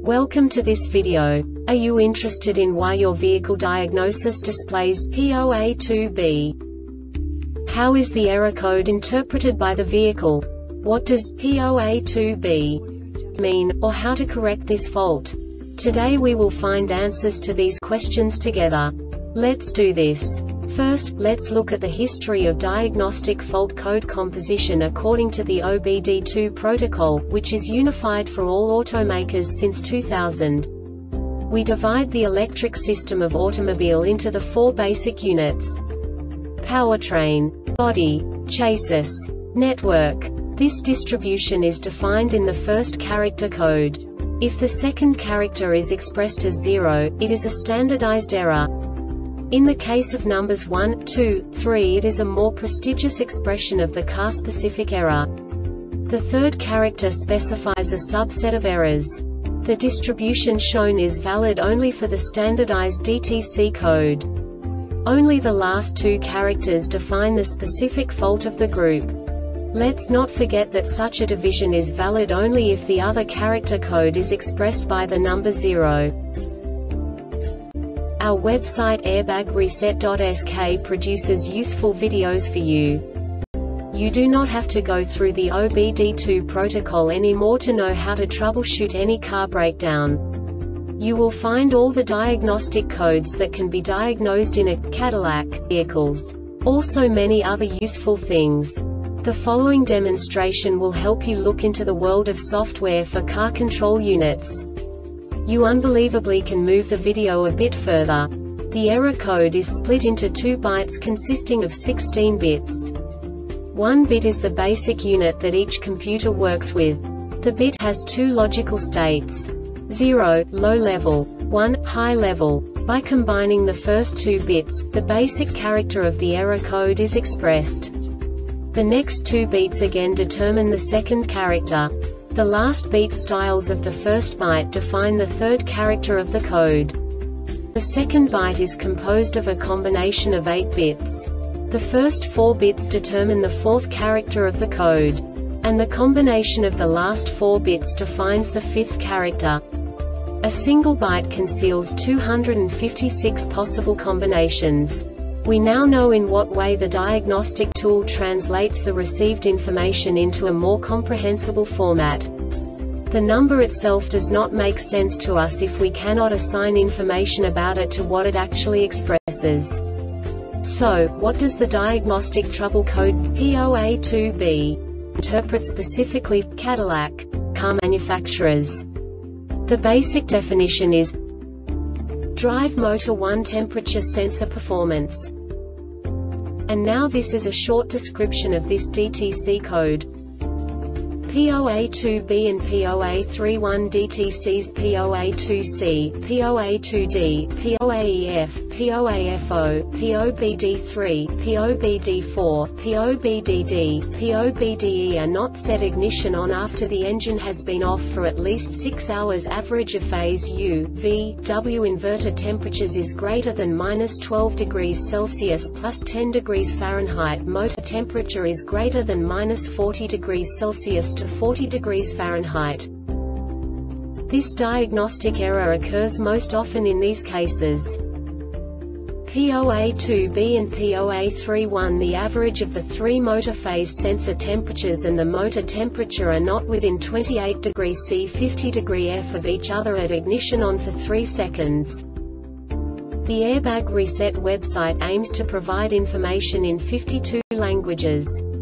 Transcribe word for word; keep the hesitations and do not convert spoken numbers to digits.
Welcome to this video. Are you interested in why your vehicle diagnosis displays P zero A two B? How is the error code interpreted by the vehicle? What does P zero A two B mean, or how to correct this fault? Today we will find answers to these questions together. Let's do this. First, let's look at the history of diagnostic fault code composition according to the O B D two protocol, which is unified for all automakers since two thousand. We divide the electric system of automobile into the four basic units: powertrain, body, chassis, network. This distribution is defined in the first character code. If the second character is expressed as zero, it is a standardized error. In the case of numbers one, two, three, it is a more prestigious expression of the car-specific error. The third character specifies a subset of errors. The distribution shown is valid only for the standardized D T C code. Only the last two characters define the specific fault of the group. Let's not forget that such a division is valid only if the other character code is expressed by the number zero. Our website airbag reset dot S K produces useful videos for you. You do not have to go through the O B D two protocol anymore to know how to troubleshoot any car breakdown. You will find all the diagnostic codes that can be diagnosed in a Cadillac vehicles. Also many other useful things. The following demonstration will help you look into the world of software for car control units. You unbelievably can move the video a bit further. The error code is split into two bytes consisting of sixteen bits. One bit is the basic unit that each computer works with. The bit has two logical states: zero, low level, one, high level. By combining the first two bits, the basic character of the error code is expressed. The next two beats again determine the second character. The last beat styles of the first byte define the third character of the code. The second byte is composed of a combination of eight bits. The first four bits determine the fourth character of the code. And the combination of the last four bits defines the fifth character. A single byte conceals two hundred fifty-six possible combinations. We now know in what way the diagnostic tool translates the received information into a more comprehensible format. The number itself does not make sense to us if we cannot assign information about it to what it actually expresses. So, what does the diagnostic trouble code P zero A two B interpret specifically for Cadillac car manufacturers? The basic definition is drive motor one temperature sensor performance. And now this is a short description of this D T C code. P zero A two B and P zero A three one D T Cs P zero A two C, P zero A two D, P zero A E F, P zero A F O, P O B D three, P O B D four, P O B D D, P O B D E are not set ignition on after the engine has been off for at least six hours. Average of phase U, V, W inverter temperatures is greater than minus twelve degrees Celsius plus ten degrees Fahrenheit. Motor temperature is greater than minus forty degrees Celsius to forty degrees Fahrenheit. This diagnostic error occurs most often in these cases: P zero A two B and P zero A three one. The average of the three motor phase sensor temperatures and the motor temperature are not within twenty-eight degrees C fifty degrees F of each other at ignition on for three seconds. The Airbag Reset website aims to provide information in fifty-two languages.